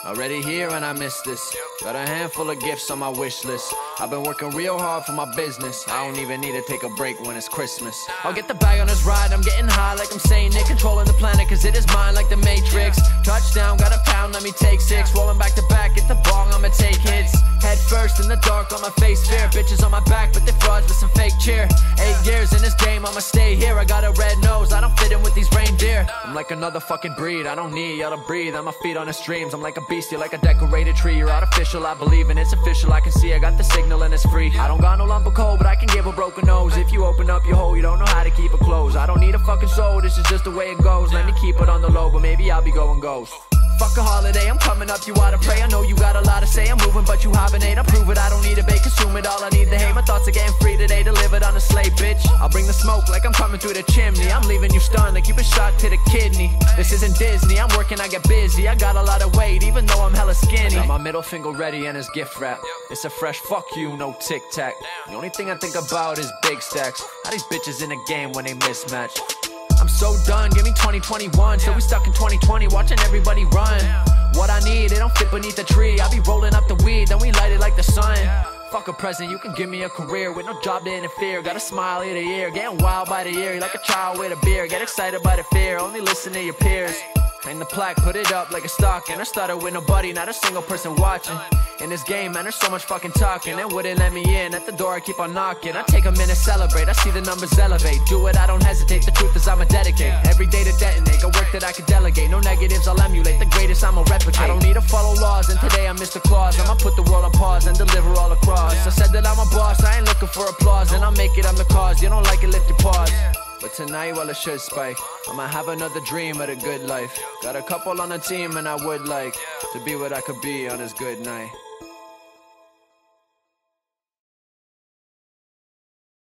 Already here and I miss this. Got a handful of gifts on my wish list. I've been working real hard for my business. I don't even need to take a break when it's Christmas. I'll get the bag on this ride, I'm getting high like I'm saying it. Controlling the planet cause it is mine like the Matrix. Touchdown, got a pound, let me take 6. Rolling back to back, get the bong, I'ma take hits. Head first in the dark, on my face fear. Bitches on my back, but they frauds with some fake cheer. 8 years in this game, I'ma stay here. I got a red nose, I don't fit in with these reindeer. I'm like another fucking breed, I don't need y'all to breathe. On my feet on the streams, I'm like a beast, you're like a decorated tree. You're artificial, I believe in it's official. I can see I got the signal and it's free. I don't got no lump of coal, but I can give a broken nose. If you open up your hole, you don't know how to keep it closed. I don't need a fucking soul, this is just the way it goes. Let me keep it on the low, but maybe I'll be going ghost. Fuck a holiday, I'm coming up, you oughta pray. I know you got a lot to say, I'm moving but you hibernate. I prove it, I don't need a bait, consume it all, I need the hate. My thoughts are getting free today, delivered on a sleigh, bitch. I'll bring the smoke like I'm coming through the chimney. I'm leaving you stunned like you've been shot to the kidney. This isn't Disney, I'm working, I get busy. I got a lot of weight, even though I'm hella skinny. I got my middle finger ready and it's gift wrap. It's a fresh fuck you, no tic-tac. The only thing I think about is big stacks. How these bitches in the game when they mismatch. I'm so done, give me 2021. So we stuck in 2020, watching everybody run. What I need, it don't fit beneath the tree. I be rolling up the weed, then we light it like the sun. Fuck a present, you can give me a career with no job to interfere. Got a smile ear to ear, getting wild by the ear. Like a child with a beer, get excited by the fear. Only listen to your peers. Hang the plaque, put it up like a stock. And I started with nobody, not a single person watching. In this game, man, there's so much fucking talking. They wouldn't let me in, at the door I keep on knocking. I take a minute, celebrate, I see the numbers elevate. Do it, I don't hesitate, the truth is I'ma dedicate. Every day to detonate, got work that I can delegate. No negatives, I'll emulate, the greatest I'ma replicate. I don't need to follow laws, and today I'm Mr. Claus. I'ma put the world on pause and deliver all across. I said that I'm a boss, I ain't looking for applause. And I'll make it, I'm the cause, you don't like it, lift your paws. But tonight, well, it should spike. I'ma have another dream of the good life. Got a couple on the team and I would like to be what I could be on this good night.